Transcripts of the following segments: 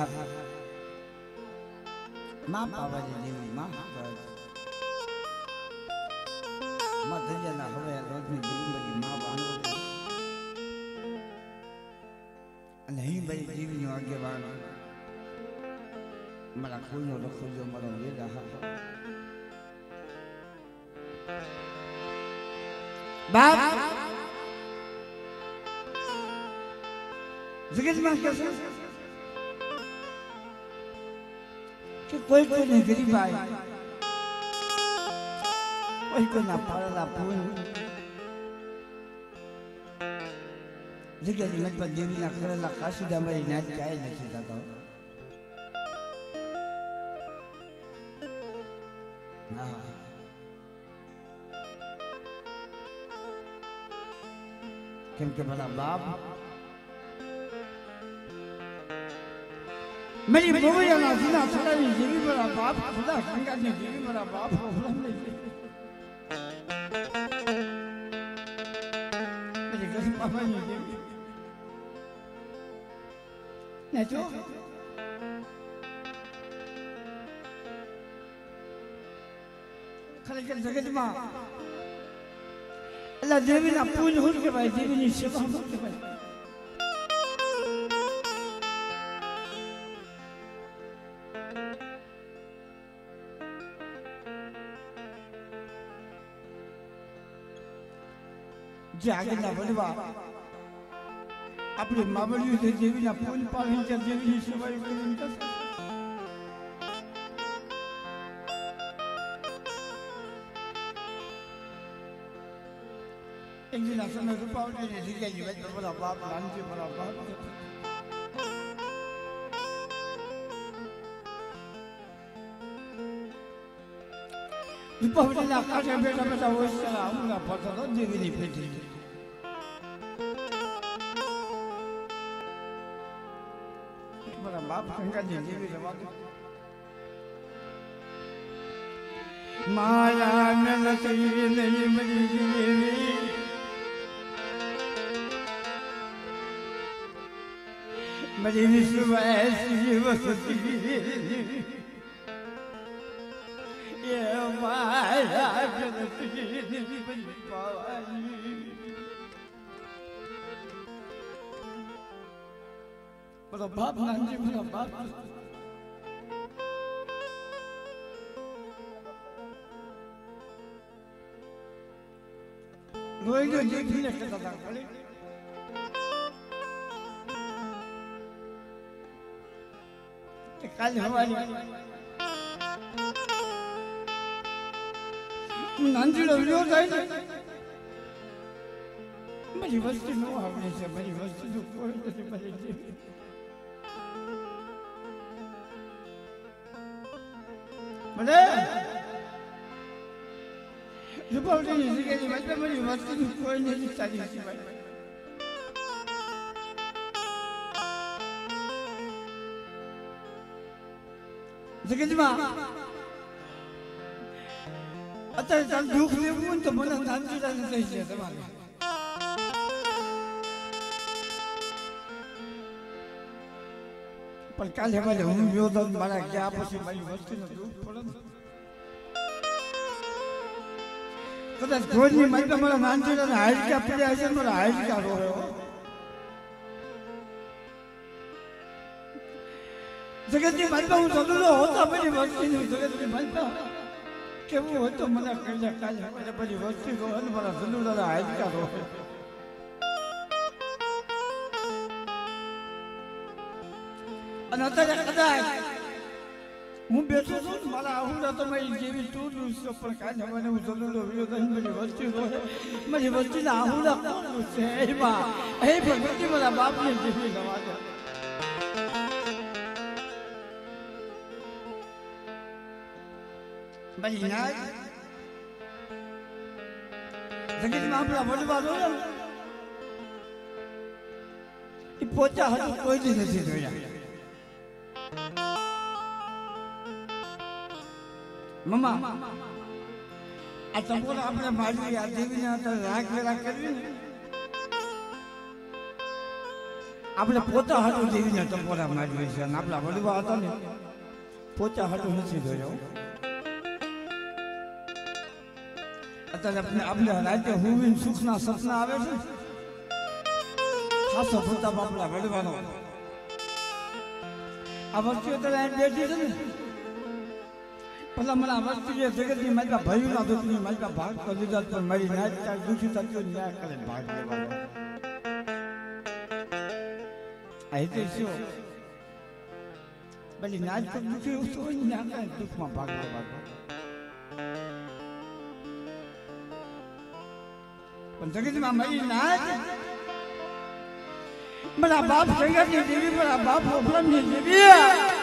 माँ पावा देवी माँ माँ धैर्यना હવે રોજની જીવનની માँ બાંધો અને અહીં બધી જીવની આગેવાન મારા ખોલનો રખોજો મારો વેદા હા બાપ જગતમાં કે છે કે કોઈ કોઈને ગરીબાઈ કોઈ કોઈના પાળેલા ફૂલ જગ્યાની મતલબ દેવીના કરેલા કાશીદા મારી નાચ ક્યાંય નથી થતો કેમ કે મારા બાપ मेरी बोविया ना सीना सराई जीवी मेरा बाप खुदा गंगा ने जीवी मेरा बाप मेरे घर पापा ने जीवी ने जो खरेखर जगत में अल्लाह देवी ना पूज हो के भाई देवी ने सेवा हो के भाई આગળના વડવા આપણે માવડીઓ છે દેવીના ફૂલ પાણી છે દેવીની સેવાય કરીને કરશે એક દિના સમય રૂપાવટીની જગ્યાએ વચ્ચે મારા બાપ નાનજી મારા બાપ રૂપાવટીના કાંઠે બેઠા બેઠા હોય હમણાં ફરતો દેવીની પેટી बाप गंगा जी देवी रवा माया में लगी नहीं मेरी देवी मेरी विश्व ऐसी वसती ये माया में लगी नहीं मेरी पावाई मेरा बाप नानजी मेरा बाप रोई जो देखी ने कहता था खड़े कि कल हमारी नानजी लो विरोध आई मेरी वस्ती नो हमने से मेरी वस्ती तो कोई नहीं मेरी देवी મને રૂપાવટીની જગ્યાની વચ્ચે મારી વસ્તીનું કોઈ નથી ચાલી સિવાય જગતમાં અત્યારે તારું દુઃખ દેવું ને તો મને નાનજીરાને થઈ છે તમારે પણ કાલે મારે હું ગયો તો મારા ગયા પછી મારી વસ્તીનો દુઃખ પડે કદાચ ઘોરની મારી મારા નાનજીરાને હાડકા પડ્યા છે મારા હાડકા રોયો જગતની મારી હું સદુલો હોતો મારી વસ્તીનું જગતની મારી કેવું હતું મને કહીએ કાલે મારે બધી વસ્તી રો અને મારા સદુલાના હાડકા રોયો અને અત્યારે કદાચ હું બેઠો છું ને મારા આહુડા તો મારી જેવી તૂટું છે પણ કાંઈ મને હું જલ્લો વિરોધ મારી વસ્તી રોહે મારી વસ્તીના આહુડા કોણ છે એમાં એ ભગવતી મારા બાપની જેવી નવા દે મારી નાય જગતમાં આપણા વડવા રોયા એ પોચા હતું કોઈ જ નથી જોયા મમ્મા આ તંબોર આપણે મારી આ દેવીને રાગ વેરા કરવી ને આપણે પોતા હાટું દેવીને ટપોરા મારી છે અને આપણા વડવા હતા ને પોતા હાટું નથી જોયો. અત્યારે આપણે રાતે હુવીને સુખના સપના આવે છે. ખાસો પ્રતાપ આપણા વડવાનો આ વસ્તુ અત્યારે બેઠી છે ને પેલા મને આ વસ્તુ જે જગતની મારી ભાઈઓના દુઃખની મારી ભાગ કરી દીધા પણ મારી નાચ દુઃખી થતી હોય ન્યાય કરે ભાગ લેવાનો. આ રીતે શું બધી નાચ તો દુઃખી હોય ન્યા કરે દુઃખમાં ભાગ લેવાનો. પણ જગતમાં મારી નાચ મારા બાપ જગતની દેવી મારા બાપ ઓફલામની દેવી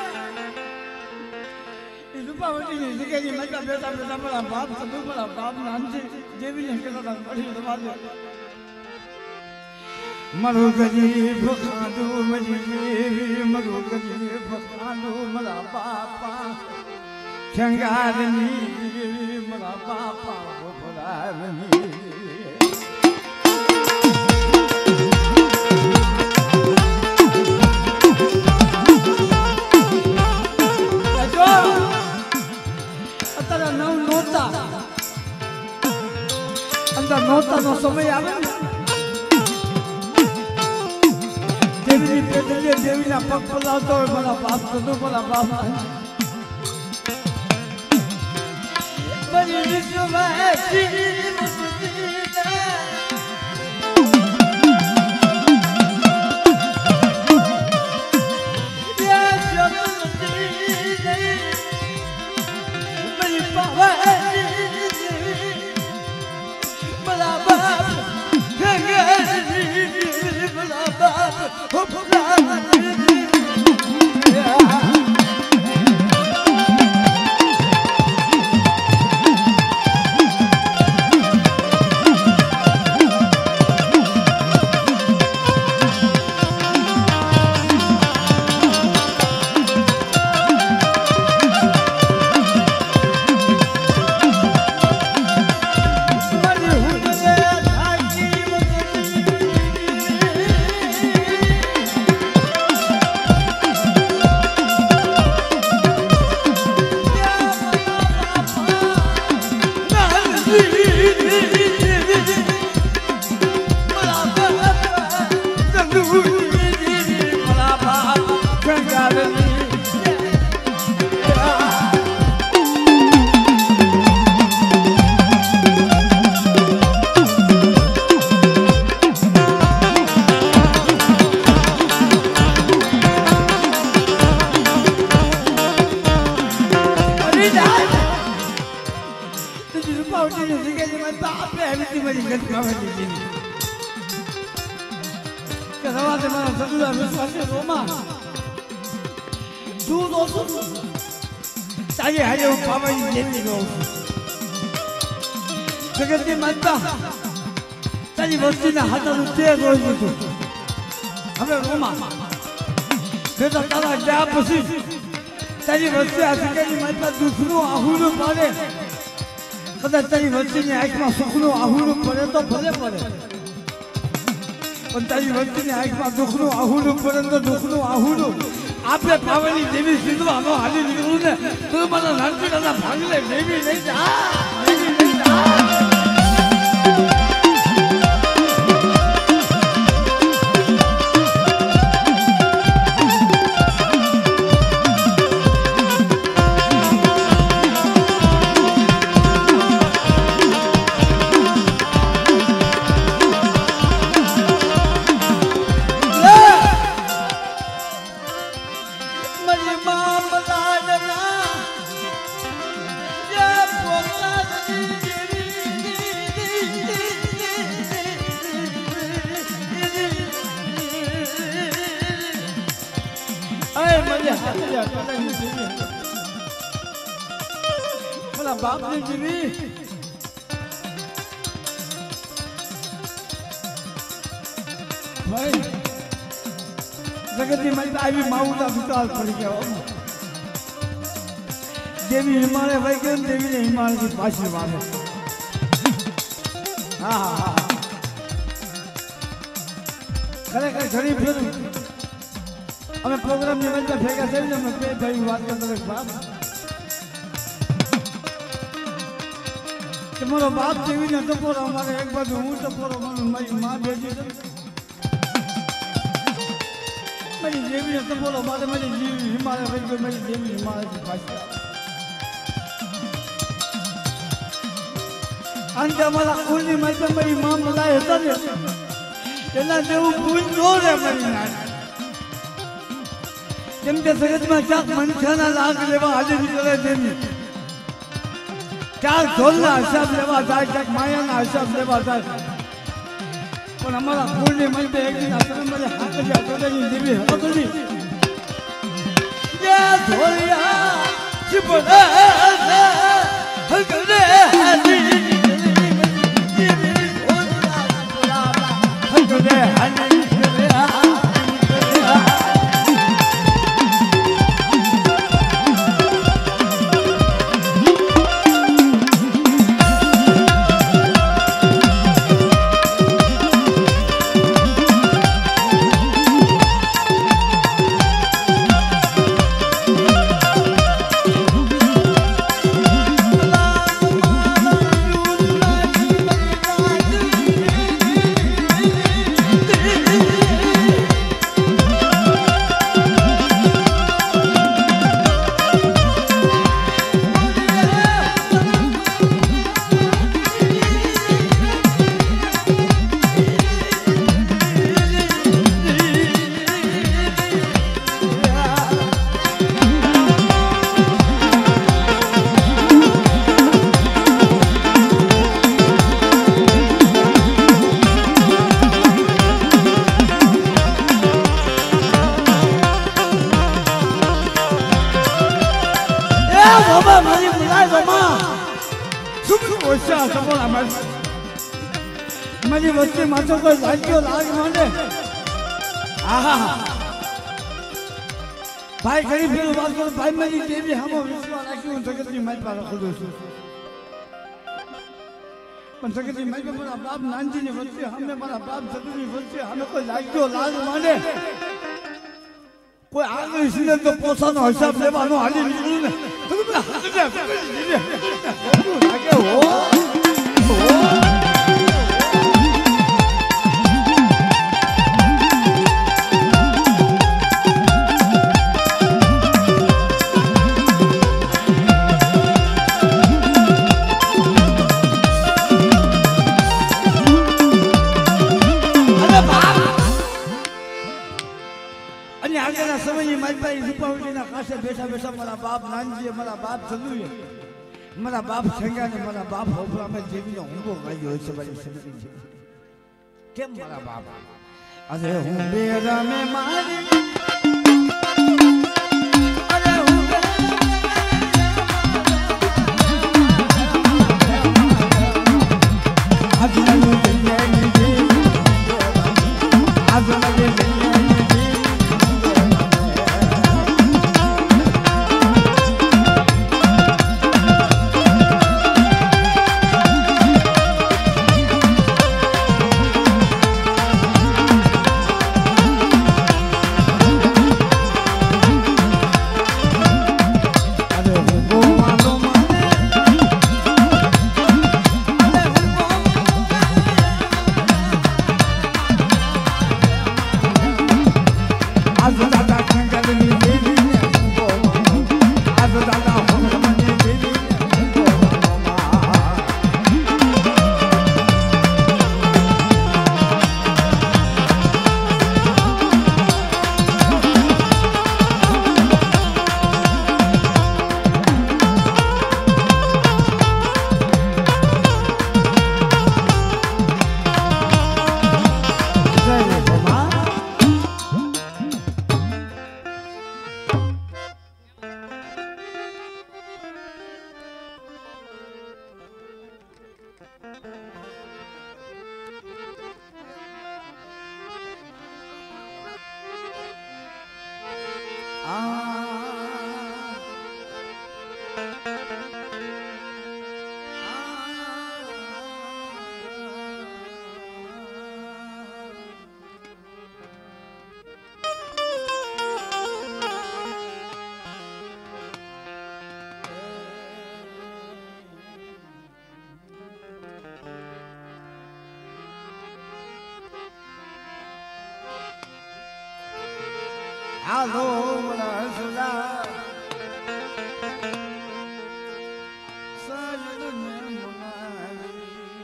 રૂપાવતીની જગ્યાની મજા બેઠા બેઠા મારા બાપ થતું મારા બાપ નાનથી દેવીને કહેતા પડી રવાજો મારું ગરીબ ખાધું મારી દેવી મારું ગરીબ ખાધું મારા બાપા શંગારની મારા બાપા ભોળાની. નોતાનો સમય આવે ને દેવીની પેટલીએ દેવીના પગ પલાવતો હોય મારા બાપ થતો મારા બાપ બધી જગતની માનતા તારી વસ્તીના હાથનું તેજ હોય દીધું હવે રોમા બેટા તારા ગયા પછી તારી વસ્તી આ જગતની માનતા દુઃખનું આહુડું પાડે કદાચ તારી વસ્તીની આંખમાં સુખનું આહુડું પડે તો ભલે પડે પણ તારી વસ્તીની આંખમાં દુઃખનું આહુડું પડે તો દુઃખનું આહુડું આપણે પાવાની દેવી સિંધવાનો હાલી નીકળું ને તું મને નાનપીડાના ભાગલે દેવી નહીં જા દેવી નહીં જા. મારા બાપની જીવી ભાઈ જગતની મારી આવી માઉલા દુકાળ પડી ગયા દેવી હિમાલય ભાઈ કે દેવીને હિમાલયની પાછી વાળે. હા ખરેખર ઘણી ફેરું અમે પ્રોગ્રામ ની વચ્ચે ભેગા થઈને અમે બે ભાઈ વાત કરતા બાપ કે મારો બાપ જેવીને ટપોરો અમારે એક બાજુ હું ટપોરો મારી માં બેઠી છે મારી જેવીને ટપોરો મારે મારી જીવી હિમાલય વહી ગઈ મારી જેવી હિમાલયથી પાછી અંતે અમારા કુળની મારી મારી માં મલાય હતા ને એના જેવું ભૂલ ન રે મારી નાની કેમ કે જગતમાં ચાક મનખાના લાગ લેવા હાજર કરે છે ચાર ઢોલના હિસાબ લેવા જાય ચાક માયાના હિસાબ લેવા જાય પણ અમારા કુળની મનપે એક દિન આપણે મને હાથ જ આપવાની દેવી હતી યા ઢોલિયા ચીપડે હલકડે હલકડે મારી વચ્ચે માથો કોઈ લાગ્યો લાગ માંડે આહા ભાઈ ઘણી ફેર વાત કરું ભાઈ મારી દેવી હામો વિશ્વાસ રાખ્યો હું જગતની મારી પાસે ખોલું છું પણ જગતની મારી મારા બાપ નાનજીની વચ્ચે અમે મારા બાપ જગતની વચ્ચે અમે કોઈ લાગ્યો લાગ માંડે કોઈ આગળ સિલે તો પોસાનો હિસાબ લેવાનો હાલી નીકળ્યું ને તો લાગે હો બેઠા બેઠા મારા બાપ નાનજી મારા બાપ ચંદુએ મારા બાપ છેંગા ને મારા બાપ હોફરામાં જેવીનો હુંબો ગાયો છે મારી સમજી છે કેમ મારા બાપ અરે હું બેરા મે મારી અરે હું आलो रसदा सजन मनावी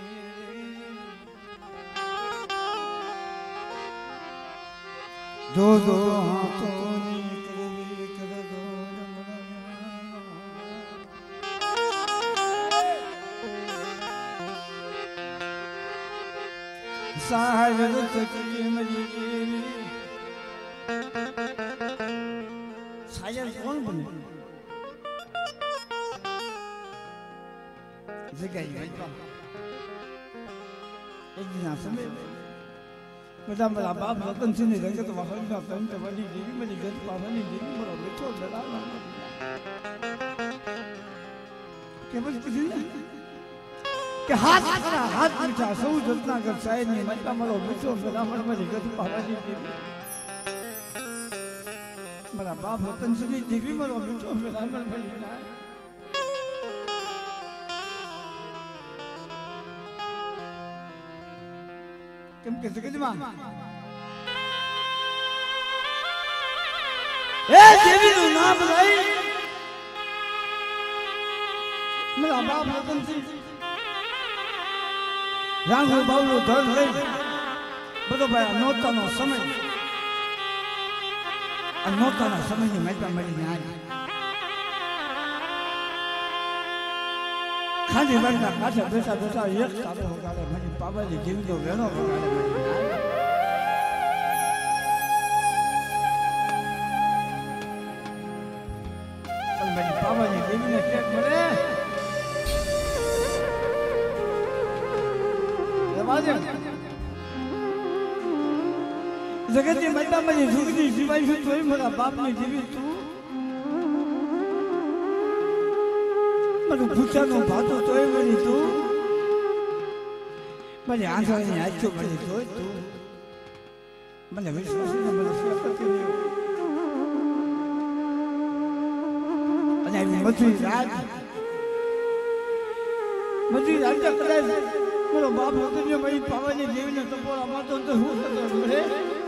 दो दो हाथों साहिब तकी मरी साहिब कौन बने जगह एक दिन समय मेरा मेरा बाप रतन सिंह ने रंगे तो वहाँ भी आता है वाली देवी मेरी घर पावनी देवी मेरा बेटो लड़ा क्या बस कुछ नहीं કે હાથ મીઠા સૌ જતના કર સાહેબ ની મતકા મારો બેઠો બરાબર મારી ગત પાવાની દેવી મારા બાપ રતન સિંહ દેવી મારો બેઠો બરાબર મારી ના કેમ કે જગતમાં એ દેવી નું નામ લઈ મારા બાપ રતન સિંહ રાંગો બાવલો ધન લઈ બધો ભાઈ નોતાનો સમય આ નોતાના સમયની મહેતા મળીને આવી ખાલી વરના કાંઠે બેઠા બેઠા એક તારો વગાડે મારી પાવાની દેવીનો વેણો વગાડે મળીને આવી પણ મારી પાવાની દેવીને ટેક મળે जगत के मत में झुकती सिवाय से तोय मेरा बाप ने जीवी तू मनु पूछा नो बातो तोय मेरी तू मेरी आंखों ने आंखों मेरी तोय तू मैंने विश्वास ने मेरे से करके लियो अने मधुरी राज करे मेरा बाप होते जो मेरी पावनी देवी ने तो बोला मत तो हूँ मेरे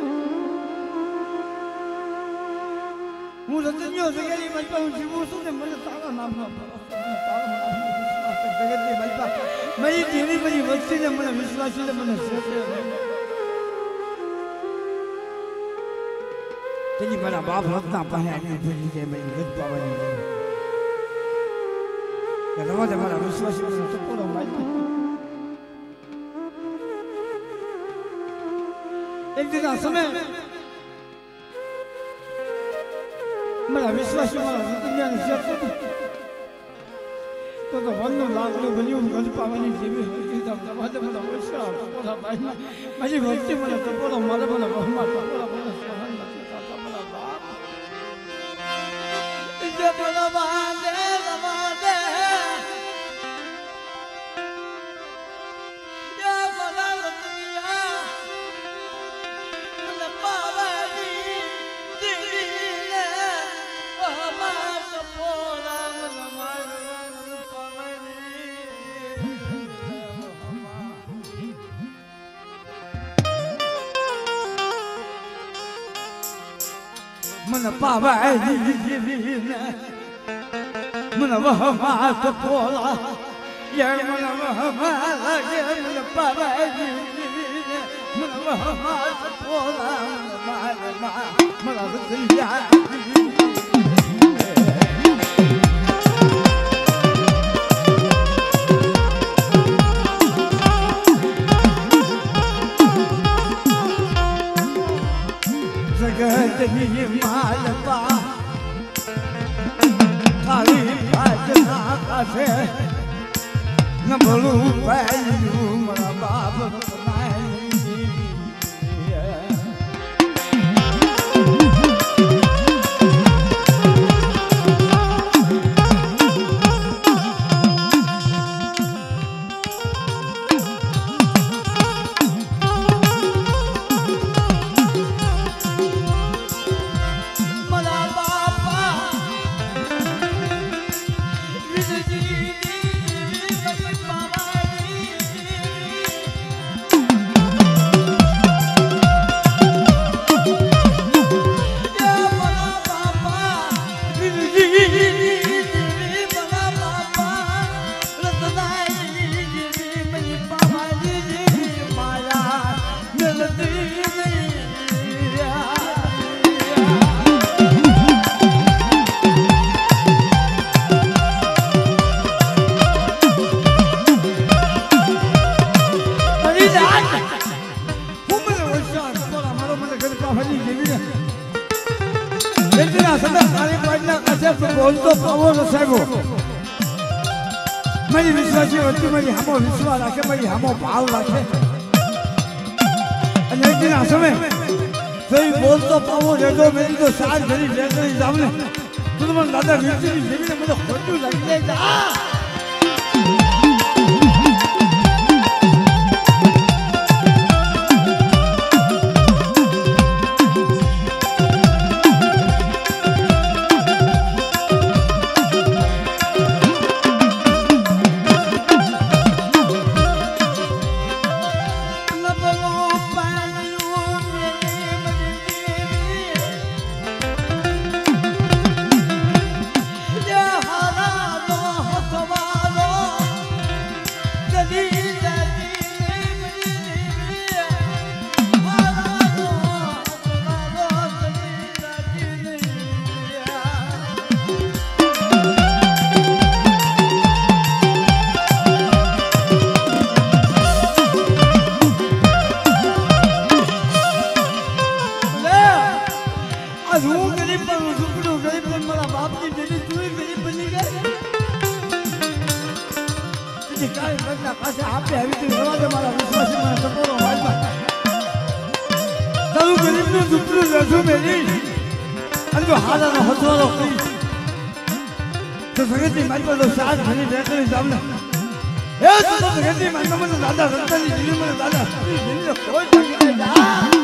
हूँ रतनियों से क्या नहीं बनता हूँ जीवों से मेरे तारा नाम ना जगत के बनता मेरी देवी मेरी वस्ती ने मेरे विश्वासी ने मेरे तेरी मेरा बाप रत्ना पहने आने फिर के मेरी गद पावनी देवी क्या रवा दे मेरा विश्वासी ने तो बोला माइक एक दिन समय मेरा विश्वास मारा दुनिया ने शेयर कर तो वन्नो लागलो बलियो गज पावनी देवी होती तब दबाते मेरा विश्वास तो बोला भाई मुझे भक्ति मेरा तो बोला मारे बोला बहुमा तो बोला बोला सोहन मत था बोला बाप इसे बोला बांधे या बोला दुनिया मन पावानी मन वह मात पोला ये मन वह माला ये मन पावानी मन वह मात पोला मन दुनिया जगत ही मालपा खाली भजना कासे न बोलू पहलू मेरा बाप હું મને વૈશાખ બોલા મારો મને ઘર પાફાની જેવી ને એટલા સદા તારી પાડના કસે બોલતો પાવો રસાયો મારી વિશ્વાસી વસ્તુ મારી હામો વિશ્વાસ રાખે મારી હામો ભાવ રાખે અને એટલા સમય જોઈ બોલતો પાવો રેડો મેરી તો સાર ઘરી રેડરી જામને તું મને દાદા રીતિની જેવીને મને ખોટું લાગી જાય દાદા રત્નાની જીવી મને દાદા કોઈ